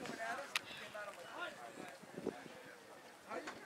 coming at us. He came out of my